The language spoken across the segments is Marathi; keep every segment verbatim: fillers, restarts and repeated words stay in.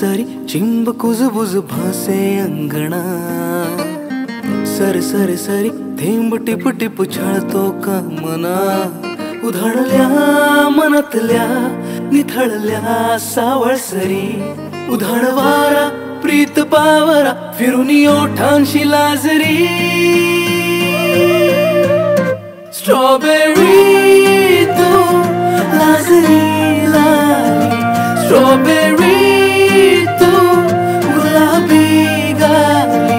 सारी चिंब कुजबुज भासे अंगणा, सर सर सरी थेंब टिप टिप छळतो का मना, उधळल्या मनातल्या निथळल्या सावळ सरी, उधाण वारा प्रीत पावरा फिरून ओठांशी लाजरी. स्ट्रॉबेरी तू लाजरी लाली, स्ट्रॉबेरी तू गुलाबी गाली.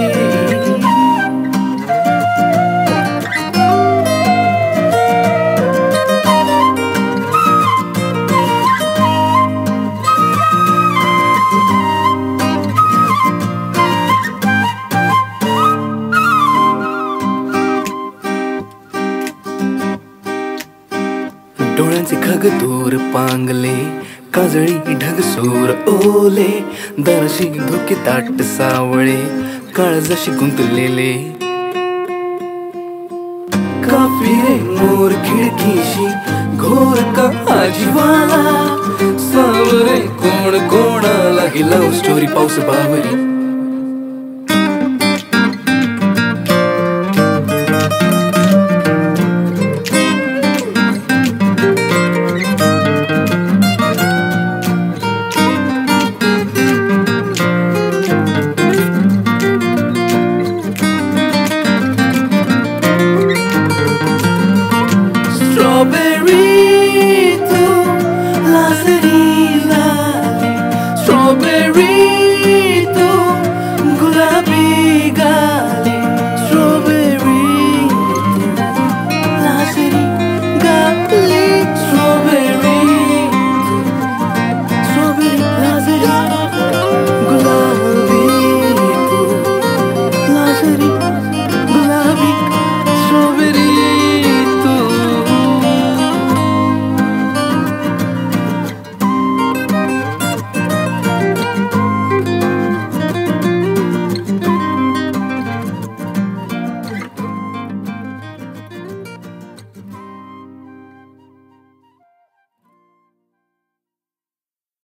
डोळ्यांचे खग दूर पांगले, काजळी ढगसूर ओले, दरशी धोके ताट सावळे, काळजाशी गुंतलेले. काफिरे मोर खिडकीशी घोर का आजीवाला, सावरे कोण कोणाला ही लव्ह स्टोरी पाऊस बावरी.